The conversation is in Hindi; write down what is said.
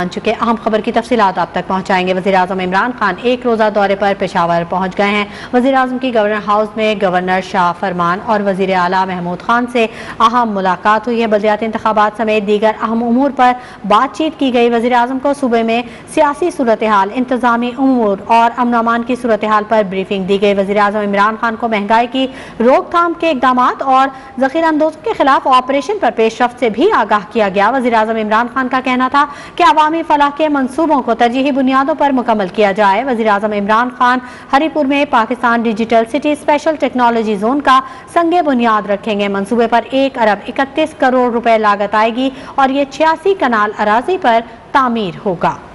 चुके अहम खबर की तफसीलात आप तक पहुंचाएंगे। वज़ीर-ए-आज़म इमरान खान एक रोज़ा दौरे पर पेशावर पहुंच गए हैं। वज़ीर-ए-आज़म की गवर्नर हाउस में गवर्नर शाह फरमान और वज़ीर आला महमूद खान से अहम मुलाकात हुई है। बल्दियाती इंतखाबात समेत दीगर अहम उमूर पर बातचीत की गई। वज़ीर-ए-आज़म को सूबे में सियासी सूरत हाल, इंतजामी उमूर और अमन अमान की सूरत हाल पर ब्रीफिंग दी गई। वज़ीर-ए-आज़म इमरान खान को महंगाई की रोकथाम के इकदाम और ज़ख़ीरा अंदोज़ों के खिलाफ ऑपरेशन पर पेशरफ्त से भी आगाह किया गया। वज़ीर-ए-आज़म इमरान खान का कहना था कि अवामी फलाह के मंसूबों को तरजीही बुनियादों पर मुकम्मल किया जाए। वज़ीर-ए-आज़म इमरान खान हरीपुर में Pakistan digital city special technology zone का संगे बुनियाद रखेंगे। मंसूबे पर 1 अरब 31 करोड़ रुपए लागत आएगी और ये 86 कनाल अराजी पर तामीर होगा।